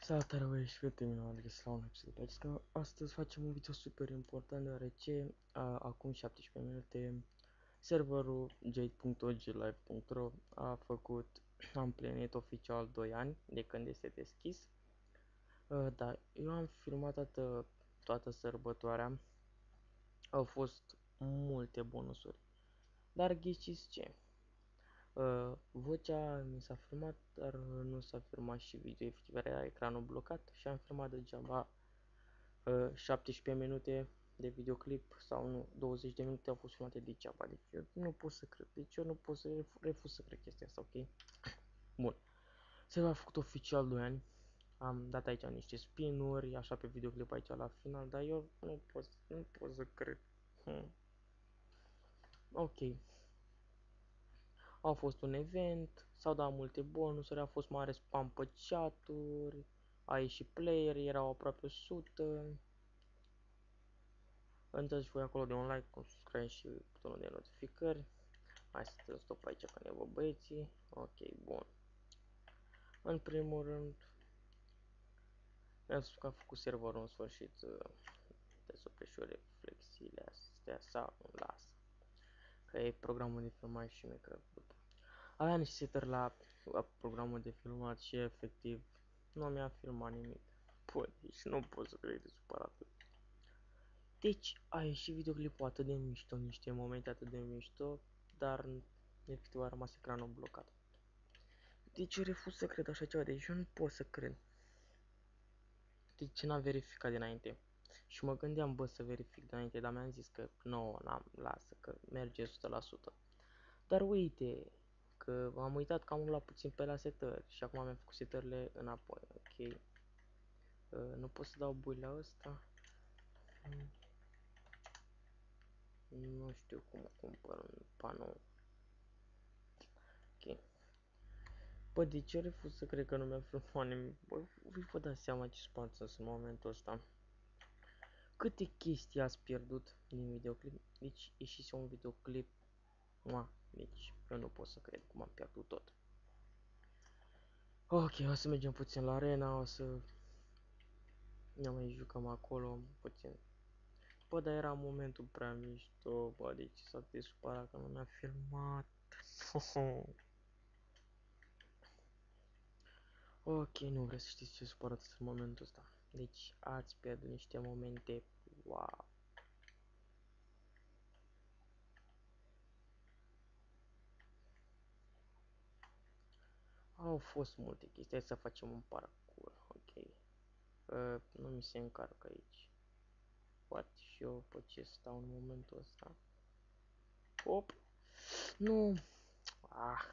Salutare, băieți și fete, mine m-am găsit la un episod de aici, că astăzi facem un video super important, deoarece acum 17 minute serverul jade.oglive.ro a făcut, a împlinit oficial 2 ani de când este deschis. Da, eu am filmat toată sărbătoarea, au fost multe bonusuri, dar ghiciți ce? Vocea mi s-a filmat, dar nu s-a filmat și video, efectiv era ecranul blocat și am filmat degeaba 17 minute de videoclip sau nu, 20 de minute au fost filmate degeaba, deci eu nu pot să cred, deci eu nu pot să refuz să cred chestia asta, ok? Bun, se a făcut oficial 2 ani, am dat aici niște spin-uri, așa pe videoclip aici la final, dar eu nu pot să cred. Ok. A fost un event, s-au dat multe bonusuri, a fost mare spam pe chat-uri, a ieșit player, erau aproape 100. Intrați și voi acolo de un like, un subscribe și butonul de notificări. Hai să stăm stop aici că ne văd băieții. Ok, bun. În primul rând, mi-am spus că a făcut serverul în sfârșit de supreșuri flexiile astea sau nu lasă. Că e programul de filmat și mică după. Aveam niște setări la programul de filmat și efectiv nu mi-a filmat nimic. Păi, deci nu pot să cred de supărat. Deci a ieșit videoclipul atât de mișto, niște momente atât de mișto, dar efectiv a rămas ecranul blocat. Deci eu refuz să cred așa ceva, deci eu nu pot să cred. Deci n-am verificat dinainte. Și mă gândeam, bă, să verific dinainte, dar mi-am zis că nu, n-am, lasă, că merge 100%. Dar uite, că am uitat că am luat puțin pe la setări și acum mi-am făcut setările înapoi, ok. Nu pot să dau bui la ăsta. Nu știu cum cumpăr un panou. Ok. Bă, de ce refuz să cred că nu mi-a filmat nimic? Bă, vă dați seama ce spam sunt în momentul ăsta. Câte chestii ați pierdut din videoclip? Deci ieșise un videoclip. Deci eu nu pot să cred cum am pierdut tot. Ok, o să mergem puțin la arena, o să ne mai jucăm acolo puțin. Bă, dar era momentul prea mișto, bă, deci s-a supărat că nu mi-a filmat. Ok, nu vreau să știți ce supărat în momentul ăsta. Deci ați pierdut niște momente, wow. Au fost multe chestii, hai să facem un parcurs, ok. Nu mi se încarcă aici. Poate și eu pe ce stau în momentul ăsta. Op! Nu! Ah!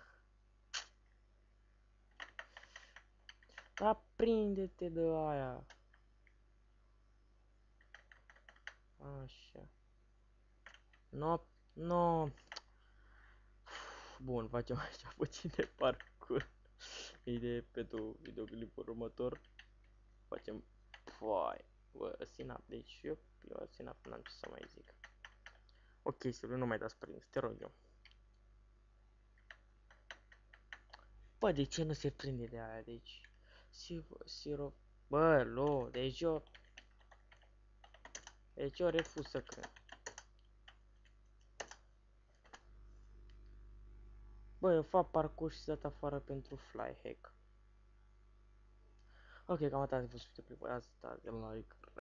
Da, prinde-te de aia! Așa. No, no! Bun, facem așa puțin de parcurs. Idee pentru videoclipul următor. Facem... Păi, bă, sinap, deci eu sinap n-am ce să mai zic. Ok, Silviu, nu mai dați prins, te rog eu. Bă, de ce nu se prinde de aia, deci... Sirop... Bă, deci eu... Deci eu refuz să cred. Bă, eu fac parcurs și dat afară pentru fly hack. Ok, cam atât a fost videoclipul, asta de like.